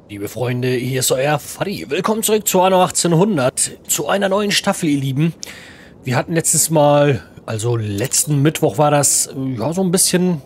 Liebe Freunde, hier ist euer Fadi. Willkommen zurück zu Anno 1800, zu einer neuen Staffel, ihr Lieben. Wir hatten letztes Mal, also letzten Mittwoch war das, ja, so ein bisschen,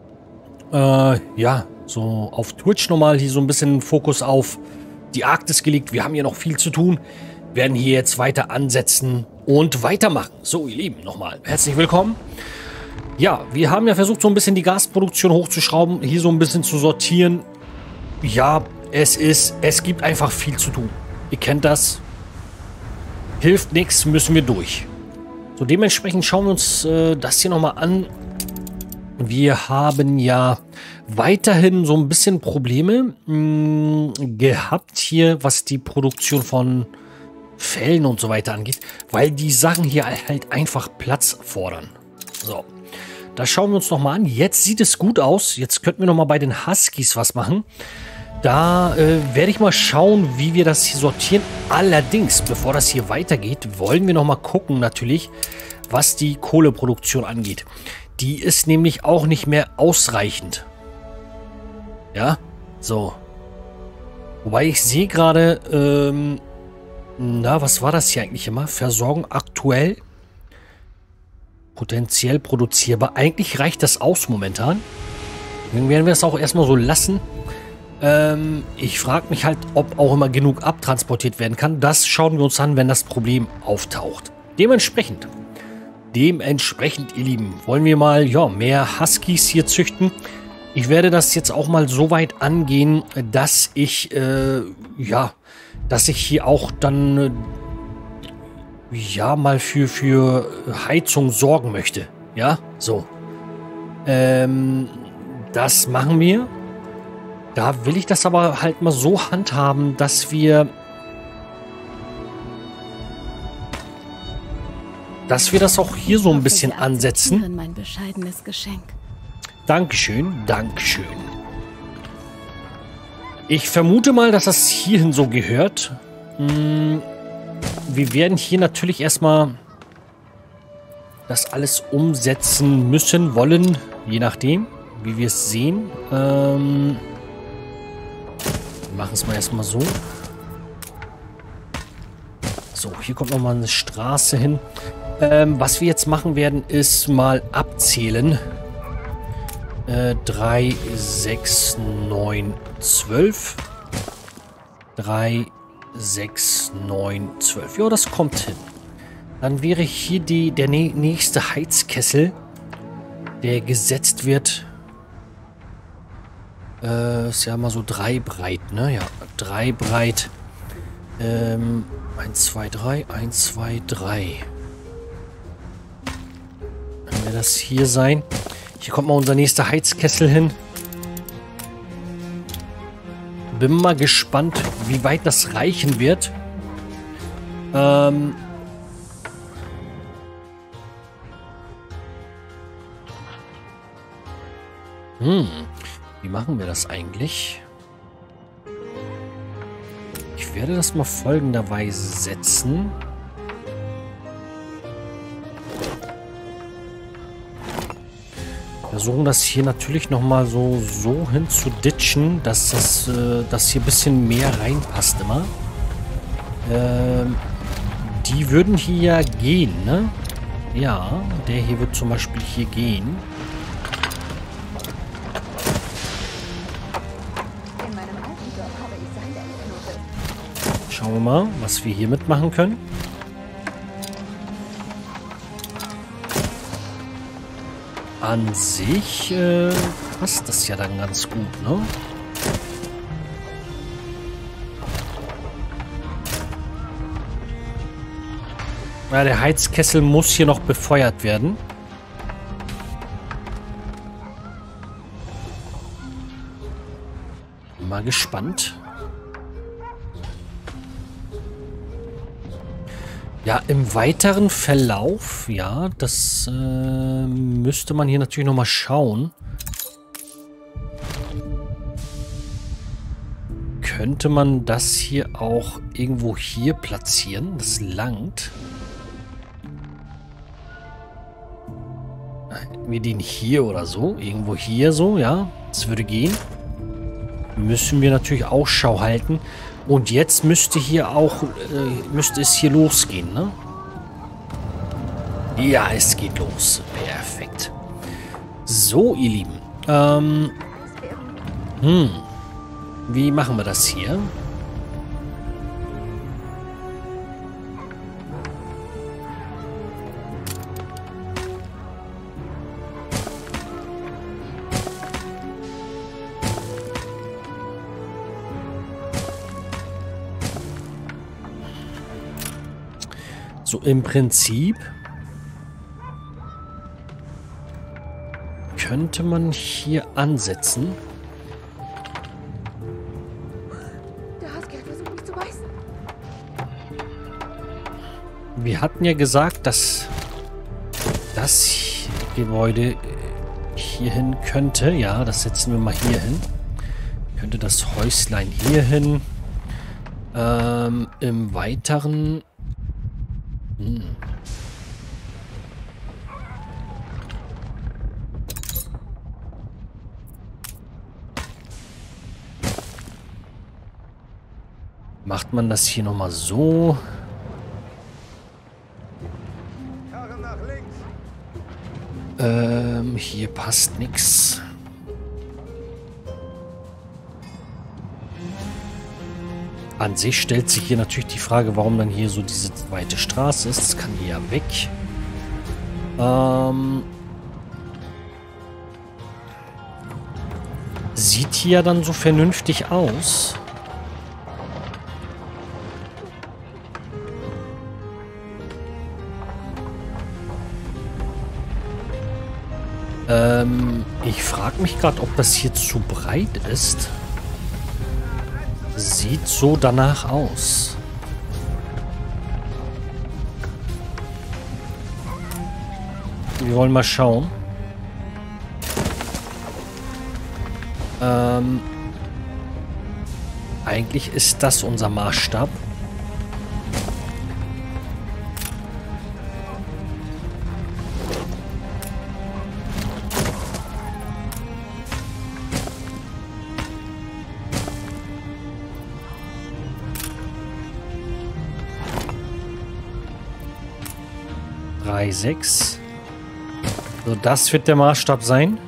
ja, so auf Twitch nochmal hier so ein bisschen Fokus auf die Arktis gelegt. Wir haben hier noch viel zu tun, werden hier jetzt weiter ansetzen und weitermachen. So, ihr Lieben, nochmal herzlich willkommen. Ja, wir haben ja versucht, so ein bisschen die Gasproduktion hochzuschrauben, hier so ein bisschen zu sortieren. Ja, es gibt einfach viel zu tun. Ihr kennt das. Hilft nichts, müssen wir durch. So, dementsprechend schauen wir uns das hier nochmal an. Wir haben ja weiterhin so ein bisschen Probleme gehabt hier, was die Produktion von Fellen und so weiter angeht, weil die Sachen hier halt einfach Platz fordern. So, das schauen wir uns nochmal an. Jetzt sieht es gut aus. Jetzt könnten wir nochmal bei den Huskies was machen. Da werde ich mal schauen, wie wir das hier sortieren. Allerdings, bevor das hier weitergeht, wollen wir noch mal gucken natürlich, was die Kohleproduktion angeht. Die ist nämlich auch nicht mehr ausreichend. Ja, so. Wobei ich sehe gerade, na, was war das hier eigentlich immer? Versorgung aktuell, potenziell produzierbar. Eigentlich reicht das aus momentan. Dann werden wir es auch erstmal so lassen. Ich frage mich halt, ob auch immer genug abtransportiert werden kann. Das schauen wir uns an, wenn das Problem auftaucht. Dementsprechend, ihr Lieben, wollen wir mal, ja, mehr Huskies hier züchten. Ich werde das jetzt auch mal so weit angehen, dass ich, ja, dass ich hier auch dann, ja, mal für Heizung sorgen möchte. Ja, so. Das machen wir. Da will ich das aber halt mal so handhaben, dass wir das auch hier so ein bisschen ansetzen. Mein bescheidenes Geschenk. Dankeschön, Dankeschön. Ich vermute mal, dass das hierhin so gehört. Wir werden hier natürlich erstmal das alles umsetzen müssen, wollen, je nachdem, wie wir es sehen. Machen es mal erstmal so. So, hier kommt nochmal eine Straße hin. Was wir jetzt machen werden, ist mal abzählen. 3, 6, 9, 12. 3, 6, 9, 12. Ja, das kommt hin. Dann wäre hier der nächste Heizkessel, der gesetzt wird. Ist ja mal so 3 breit, ne? Ja, 3 breit. 1, 2, 3, 1, 2, 3. Dann wird das hier sein. Hier kommt mal unser nächster Heizkessel hin. Bin mal gespannt, wie weit das reichen wird. Wie machen wir das eigentlich? Ich werde das mal folgenderweise setzen. Versuchen das hier natürlich nochmal so hin zu ditchen, dass das hier ein bisschen mehr reinpasst immer. Die würden hier ja gehen, ne? Ja, der hier wird zum Beispiel hier gehen. Schauen wir mal, was wir hier mitmachen können. An sich passt das ja dann ganz gut, ne? Ja, der Heizkessel muss hier noch befeuert werden. Mal gespannt. Ja, im weiteren Verlauf, ja, das müsste man hier natürlich nochmal schauen. Könnte man das hier auch irgendwo hier platzieren? Das langt. Wir den hier oder so. Irgendwo hier so, ja. Das würde gehen. müssen wir natürlich Ausschau halten. Und jetzt müsste hier auch, müsste es hier losgehen, ne? Ja, es geht los. Perfekt. So, ihr Lieben. Wie machen wir das hier? So, im Prinzip könnte man hier ansetzen. Der Husky hat versucht, mich zu beißen. Wir hatten ja gesagt, dass das Gebäude hier hin könnte. Ja, das setzen wir mal hier hin. Könnte das Häuslein hier hin. Im Weiteren... Macht man das hier nochmal so? Hier passt nichts. An sich stellt sich hier natürlich die Frage, warum dann hier so diese weite Straße ist. Das kann hier ja weg. Sieht hier ja dann so vernünftig aus. Ich frage mich gerade, ob das hier zu breit ist. Sieht so danach aus. Wir wollen mal schauen. Eigentlich ist das unser Maßstab. Sechs. So, das wird der Maßstab sein.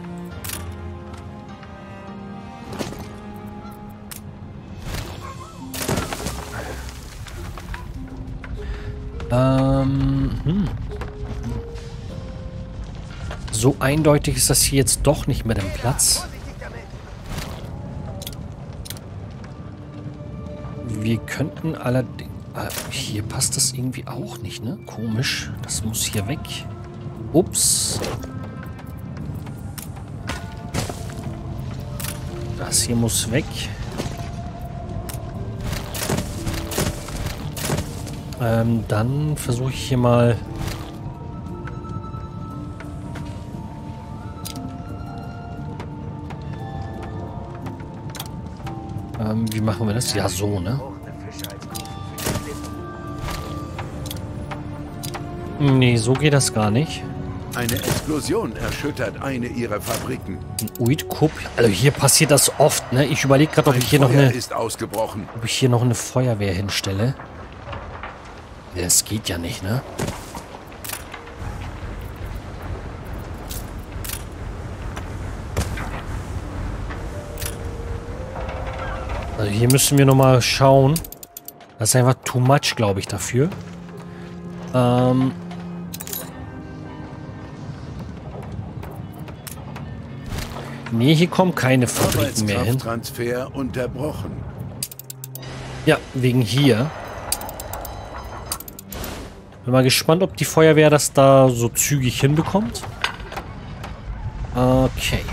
So eindeutig ist das hier jetzt doch nicht mit dem Platz. Wir könnten allerdings... Hier passt das irgendwie auch nicht, ne? Komisch. Das muss hier weg. Ups. Das hier muss weg. Dann versuche ich hier mal... wie machen wir das? Ja, so, ne? Nee, so geht das gar nicht. Eine Explosion erschüttert eine ihrer Fabriken. Ein Uitkup. Also hier passiert das oft, ne? Ich überlege gerade, ob ich hier noch eine... ist ausgebrochen. Ob ich hier noch eine Feuerwehr hinstelle. Das geht ja nicht, ne? Also hier müssen wir nochmal schauen. Das ist einfach too much, glaube ich, dafür. Nee, hier kommen keine Fabriken mehr hin. Transfer unterbrochen. Ja, wegen hier. Bin mal gespannt, ob die Feuerwehr das da so zügig hinbekommt. Okay.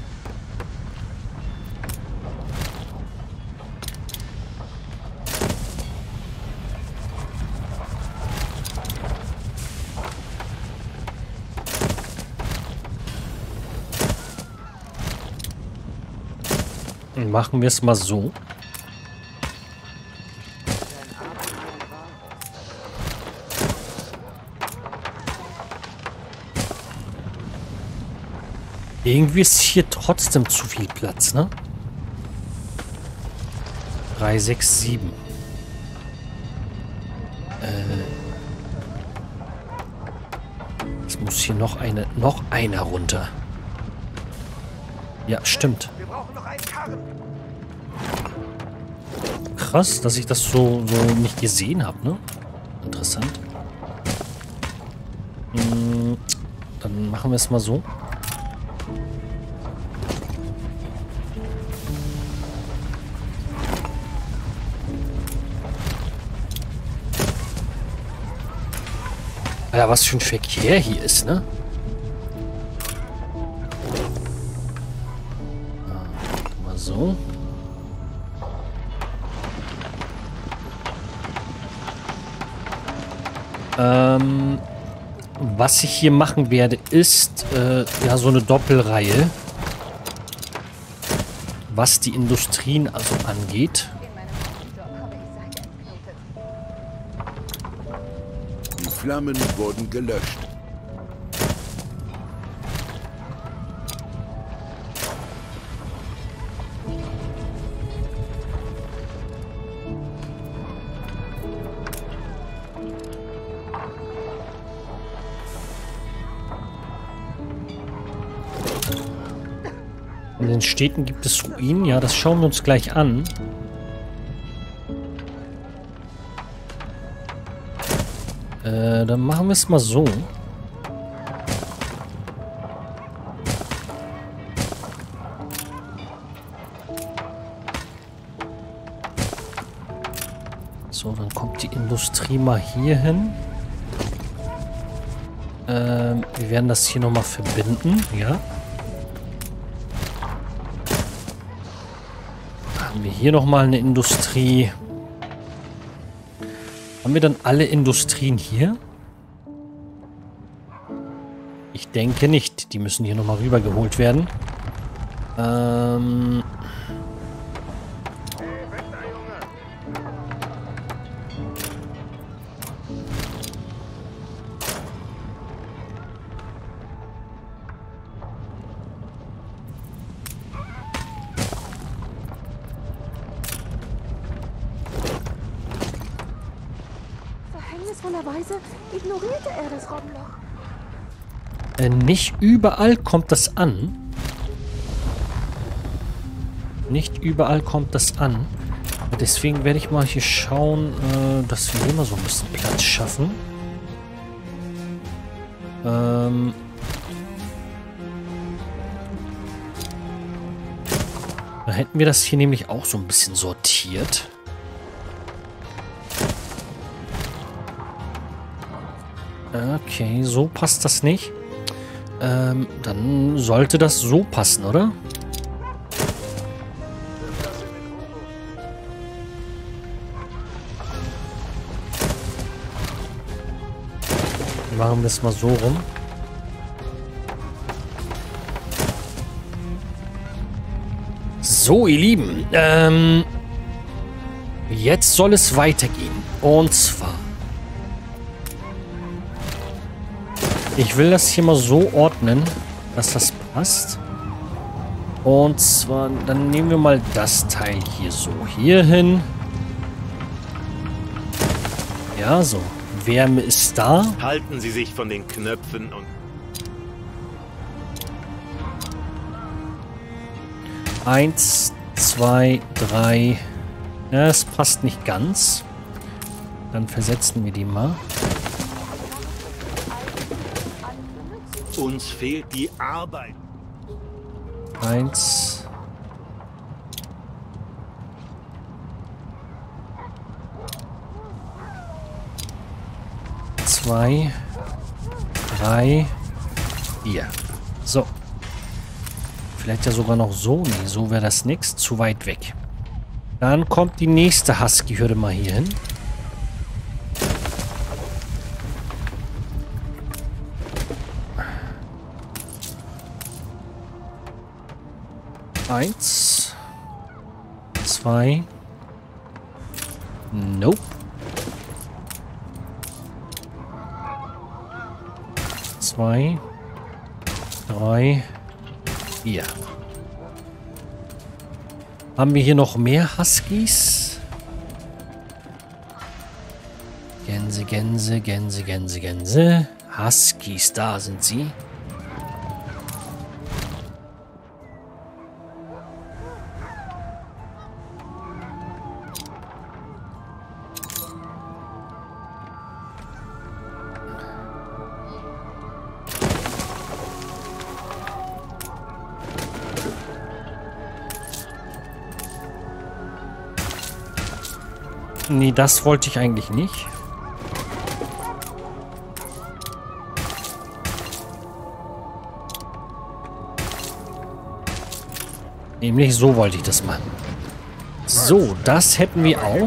Machen wir es mal so. Irgendwie ist hier trotzdem zu viel Platz, ne? 3, 6, 7. Es muss hier noch einer runter. Ja, stimmt. Wir brauchen noch einen Karren. Krass, dass ich das so nicht gesehen habe, ne? Interessant. Dann machen wir es mal so. Alter, was für ein Verkehr hier ist, ne? Mal so. Was ich hier machen werde, ist ja so eine Doppelreihe, was die Industrien also angeht. Die Flammen wurden gelöscht. In den Städten gibt es Ruinen. Ja, das schauen wir uns gleich an. Dann machen wir es mal so. So, dann kommt die Industrie mal hier hin. Wir werden das hier nochmal verbinden, ja. Haben wir hier nochmal eine Industrie. Haben wir dann alle Industrien hier? Ich denke nicht. Die müssen hier nochmal rübergeholt werden. Verhängnisvollerweise ignorierte er das Robbenloch. Nicht überall kommt das an. Nicht überall kommt das an. Deswegen werde ich mal hier schauen, dass wir hier mal so ein bisschen Platz schaffen. Dann hätten wir das hier nämlich auch so ein bisschen sortiert. Okay, so passt das nicht. Dann sollte das so passen, oder? Machen wir es mal so rum. So, ihr Lieben. Jetzt soll es weitergehen. Und zwar... Ich will das hier mal so ordnen, dass das passt. Und zwar, dann nehmen wir mal das Teil hier so hier hin. Ja, so. Wärme ist da. Halten Sie sich von den Knöpfen und... 1, 2, 3. Ja, es passt nicht ganz. Dann versetzen wir die mal. Uns fehlt die Arbeit. 1. Zwei, 3, 4. So. Vielleicht ja sogar noch so. Nee, so wäre das nichts. Zu weit weg. Dann kommt die nächste Husky-Hürde mal hier hin. Eins. 2. Nope. 2, 3, 4. Haben wir hier noch mehr Huskies? Gänse, Gänse, Gänse, Gänse, Gänse. Huskies, da sind sie. Nee, das wollte ich eigentlich nicht. Nämlich so wollte ich das machen. So, das hätten wir auch.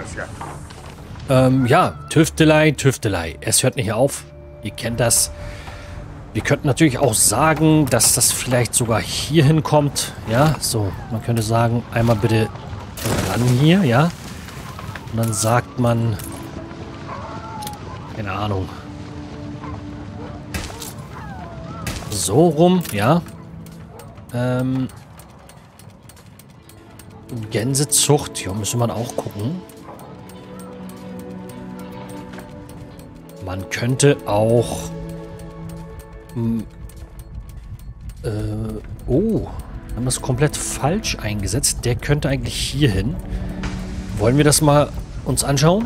Ja, Tüftelei, Tüftelei. Es hört nicht auf. Ihr kennt das. Wir könnten natürlich auch sagen, dass das vielleicht sogar hier hinkommt. Ja, so. Man könnte sagen, einmal bitte ran hier, ja. Und dann sagt man, keine Ahnung, so rum, ja. Gänsezucht, hier müsste man auch gucken. Man könnte auch, oh, haben das komplett falsch eingesetzt. Der könnte eigentlich hier hin. Wollen wir das mal uns anschauen?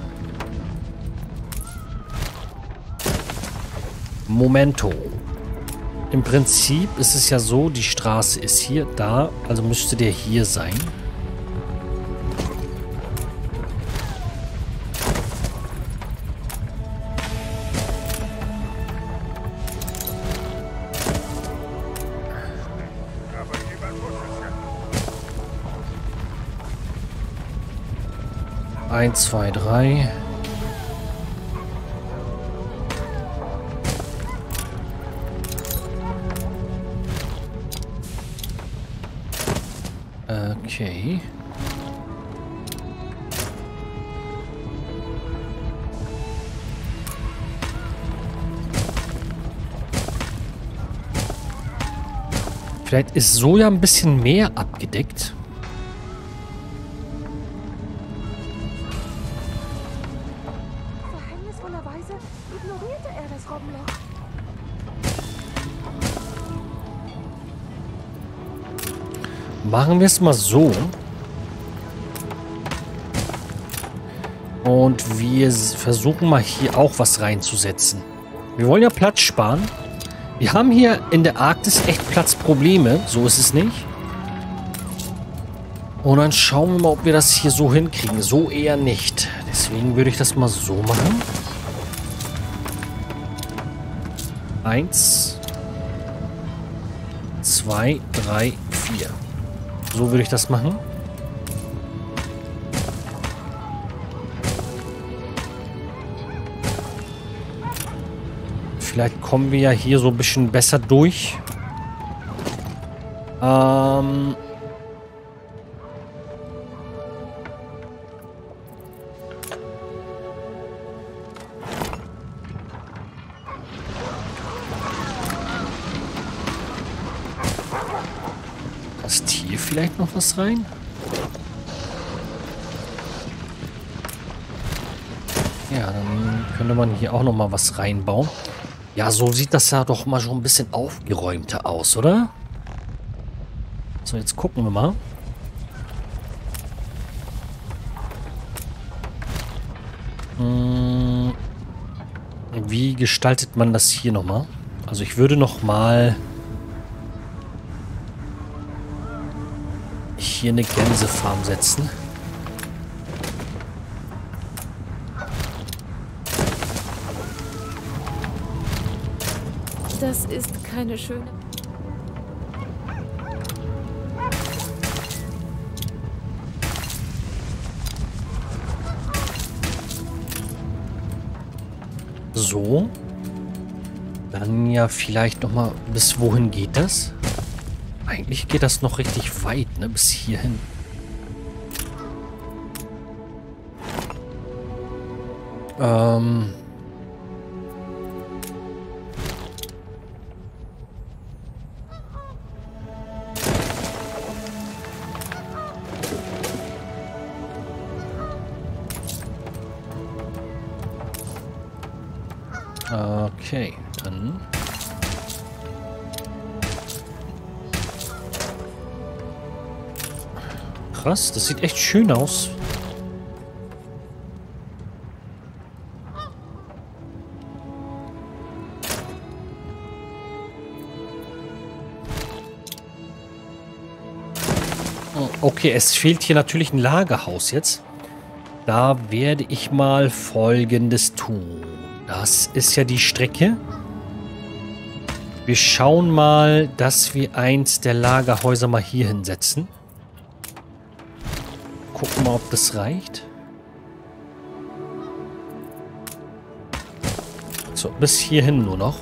Momento. Im Prinzip ist es ja so, die Straße ist hier, da, also müsste der hier sein. Eins, zwei, drei. Okay. Vielleicht ist so ja ein bisschen mehr abgedeckt. Verhängnisvollerweise ignorierte er das Robbenloch. Machen wir es mal so. Und wir versuchen mal hier auch was reinzusetzen. Wir wollen ja Platz sparen. Wir haben hier in der Arktis echt Platzprobleme. So ist es nicht. Und dann schauen wir mal, ob wir das hier so hinkriegen. So eher nicht. Deswegen würde ich das mal so machen. 1, 2, 3, 4. So würde ich das machen. Vielleicht kommen wir ja hier so ein bisschen besser durch. Passt hier vielleicht noch was rein? Ja, dann könnte man hier auch noch mal was reinbauen. Ja, so sieht das ja doch mal schon ein bisschen aufgeräumter aus, oder? So, jetzt gucken wir mal. Wie gestaltet man das hier nochmal? Also ich würde nochmal hier eine Gänsefarm setzen. Das ist keine schöne... So. Dann ja vielleicht nochmal, bis wohin geht das? Eigentlich geht das noch richtig weit, ne? Bis hierhin. Okay, dann... Krass, das sieht echt schön aus. Okay, es fehlt hier natürlich ein Lagerhaus jetzt. Da werde ich mal Folgendes tun. Das ist ja die Strecke. Wir schauen mal, dass wir eins der Lagerhäuser mal hier hinsetzen. Gucken mal, ob das reicht. So, bis hierhin nur noch.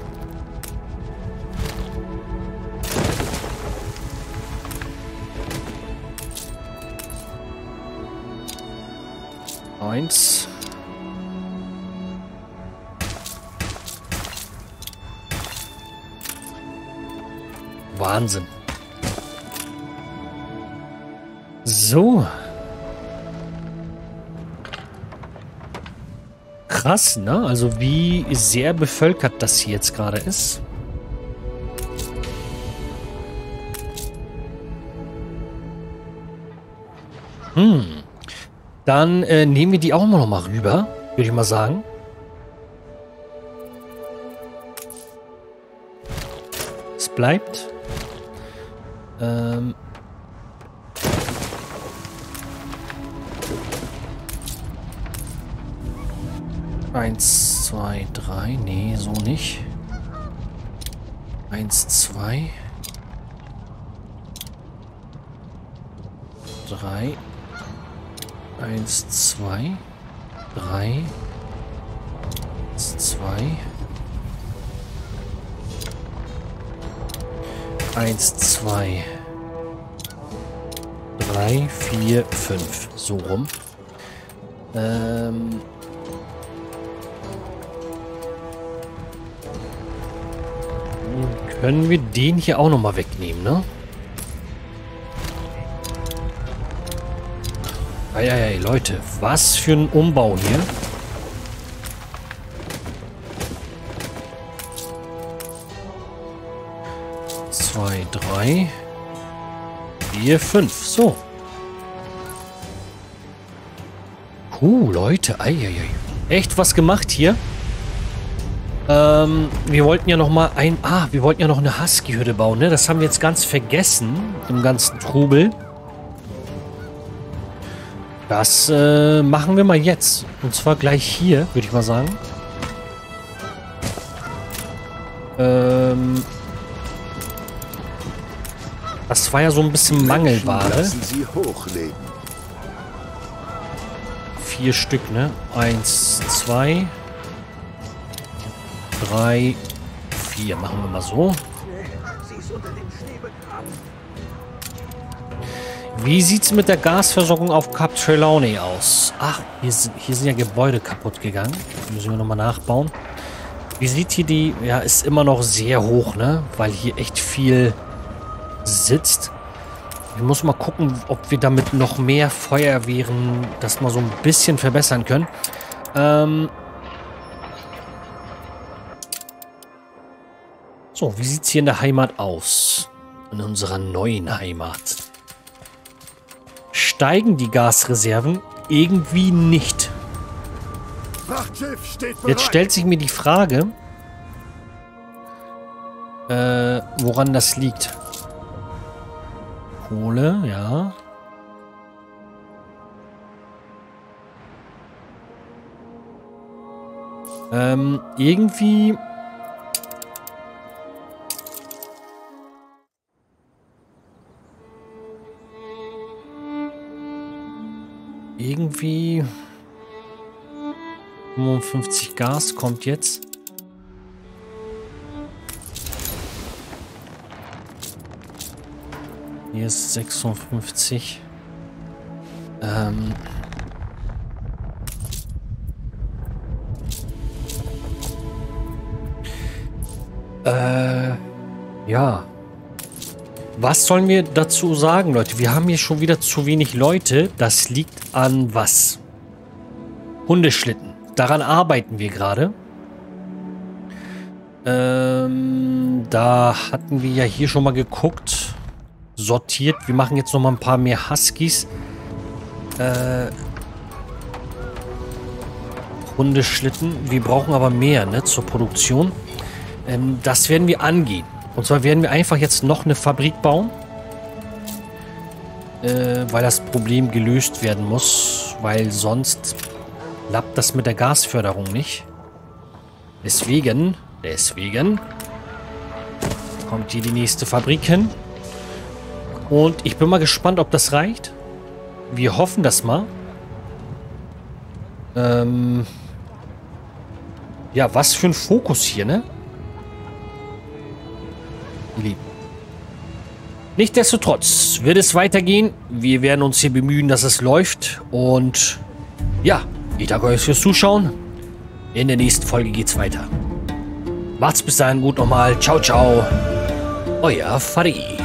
Eins. Wahnsinn. So. Krass, ne? Also wie sehr bevölkert das hier jetzt gerade ist. Dann nehmen wir die auch noch mal rüber, würde ich mal sagen. Es bleibt. Eins, zwei, drei. Nee, so nicht. 1, 2. 3. 1, 2. 3. 1, 2. 1, 2. 3, 4, 5. So rum. Können wir den hier auch nochmal wegnehmen, ne? Eieiei, Leute, was für ein Umbau hier. Zwei, 3, 4, 5. So. Leute. Eieiei. Echt was gemacht hier. Wir wollten ja noch mal wir wollten ja noch eine Husky-Hütte bauen, ne? Das haben wir jetzt ganz vergessen im ganzen Trubel. Das machen wir mal jetzt. Und zwar gleich hier, würde ich mal sagen. Das war ja so ein bisschen Mangelware. Lassen Sie hochlegen. 4 Stück, ne? 1, 2, 3, 4. Machen wir mal so. Wie sieht's mit der Gasversorgung auf Cap Trelawney aus? Ach, hier sind ja Gebäude kaputt gegangen. Müssen wir nochmal nachbauen. Wie sieht hier die... Ja, ist immer noch sehr hoch, ne? Weil hier echt viel sitzt. Ich muss mal gucken, ob wir damit noch mehr Feuerwehren das mal so ein bisschen verbessern können. So, wie sieht es hier in der Heimat aus? In unserer neuen Heimat. Steigen die Gasreserven? Irgendwie nicht. Frachtschiff steht bereit. Jetzt stellt sich mir die Frage, woran das liegt. Kohle, ja. Irgendwie... Irgendwie... 55 Gas kommt jetzt. Hier ist 56. Ja. Was sollen wir dazu sagen, Leute? Wir haben hier schon wieder zu wenig Leute. Das liegt an was? Hundeschlitten. Daran arbeiten wir gerade. Da hatten wir ja hier schon mal geguckt. Sortiert. Wir machen jetzt noch mal ein paar mehr Huskies. Hundeschlitten. Wir brauchen aber mehr, ne, zur Produktion. Das werden wir angehen. Und zwar werden wir einfach jetzt noch eine Fabrik bauen. Weil das Problem gelöst werden muss. Weil sonst klappt das mit der Gasförderung nicht. Deswegen kommt hier die nächste Fabrik hin. Und ich bin mal gespannt, ob das reicht. Wir hoffen das mal. Ja, was für ein Fokus hier, ne? Lieb. Nichtsdestotrotz wird es weitergehen. Wir werden uns hier bemühen, dass es läuft. Und ja, ich danke euch fürs Zuschauen. In der nächsten Folge geht's weiter. Macht's bis dahin gut nochmal. Ciao, ciao. Euer Fadi.